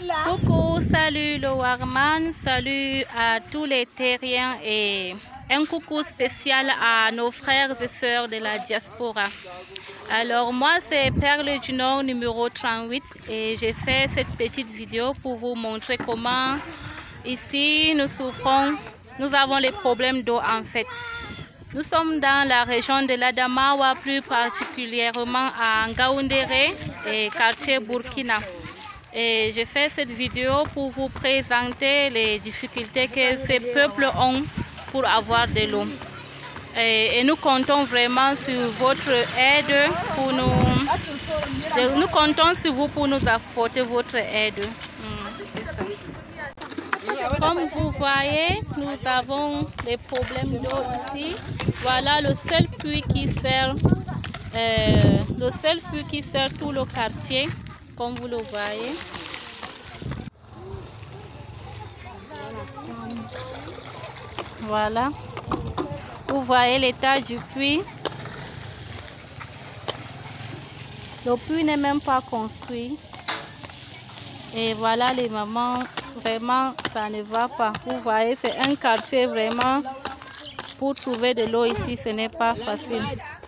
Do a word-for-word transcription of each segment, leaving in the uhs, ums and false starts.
Coucou, salut le Warman, salut à tous les terriens et un coucou spécial à nos frères et sœurs de la diaspora. Alors moi c'est Perle du Nord numéro trente-huit et j'ai fait cette petite vidéo pour vous montrer comment ici nous souffrons, nous avons les problèmes d'eau en fait. Nous sommes dans la région de l'Adamawa, plus particulièrement à Ngaoundéré et quartier Burkina. Et j'ai fait cette vidéo pour vous présenter les difficultés que ces peuples ont pour avoir de l'eau. Et, et nous comptons vraiment sur votre aide pour nous. Nous comptons sur vous pour nous apporter votre aide. Mmh, c'est ça. Comme vous voyez, nous avons des problèmes d'eau ici. Voilà le seul puits qui sert, euh, le seul puits qui sert tout le quartier, comme vous le voyez. Voilà. Vous voyez l'état du puits. Le puits n'est même pas construit. Et voilà les mamans, vraiment ça ne va pas. Vous voyez, c'est un quartier vraiment, pour trouver de l'eau ici, ce n'est pas facile.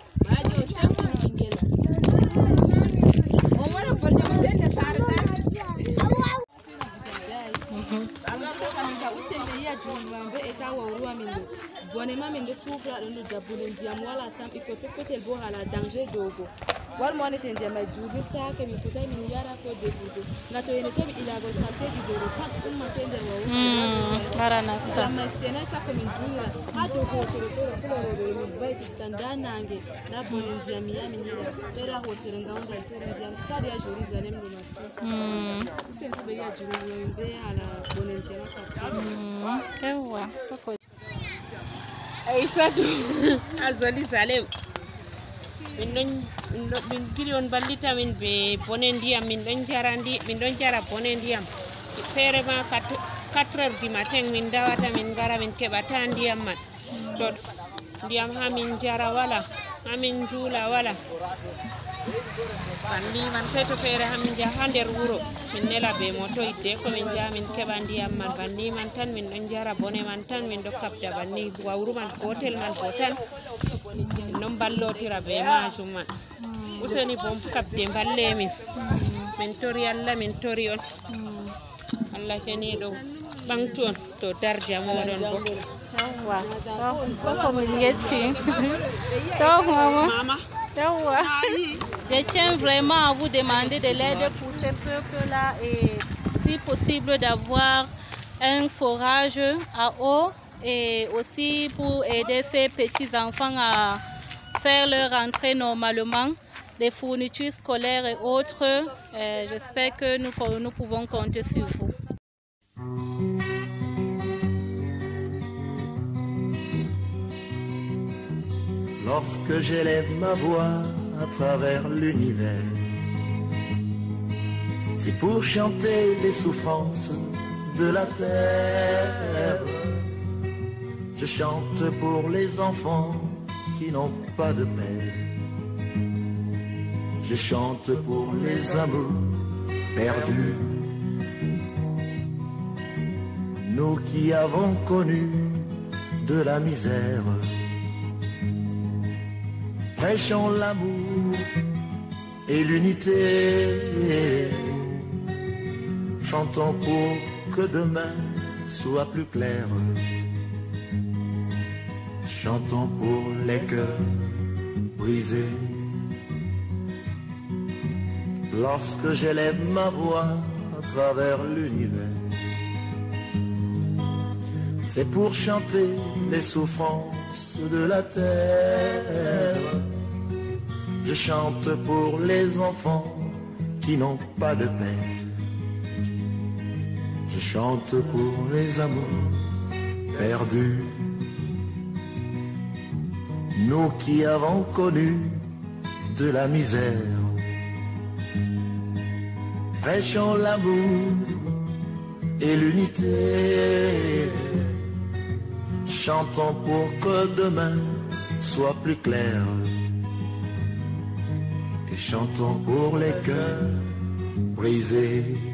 Wal mo nete ndiama jubi ta ke mi futa min yara ko debudo ngato ene to ila go sante di do pat umma sende wo mm marana sta ma sene sa ko min jura ha to ko so to ko ro do min baiti tanda nange na bonen ndiami ya min yira era ho sere ngaunda to ndiam sa dia jori zanem no masi mm usen to be ya juri yo be ala bonen ndiama ka mm ewa ko ay sadu azali salem min don min gili on ballita min be bonen ndiyam min don jarandi min don jara bonen ndiyam fere ma quatre heures du matin min dawata min gara min kebata ndiyam man to ndiyam ha min jara wala ha min jula wala bandi man sai to fere ha min jaha nder wuro min nela be moto idde ko min ja min keba ndiyam man bandi man tan min don jara bone man tan min do kapta bandi wawru man hotel man hotel non ballotira be majum man useni bom kapte balle min min tori Allah min tori on Allah keni do bangton to darja modon bo yawa to ko min yetti to mama yawa je tiens vraiment à vous demander de l'aide pour ces peuples là et si possible d'avoir un forage à eau et aussi pour aider ces petits enfants à faire leur entrée normalement, des fournitures scolaires et autres. Euh, J'espère que nous, nous pouvons compter sur vous. Lorsque j'élève ma voix à travers l'univers, c'est pour chanter les souffrances de la terre. Je chante pour les enfants qui n'ont pas de père. Je chante pour les amours perdus. Nous qui avons connu de la misère, prêchons l'amour et l'unité. Chantons pour que demain soit plus clair. Chantons pour les cœurs brisés. Lorsque j'élève ma voix à travers l'univers, c'est pour chanter les souffrances de la terre. Je chante pour les enfants qui n'ont pas de père. Je chante pour les amours perdus. Nous qui avons connu de la misère, prêchons l'amour et l'unité. Chantons pour que demain soit plus clair. Et chantons pour les cœurs brisés.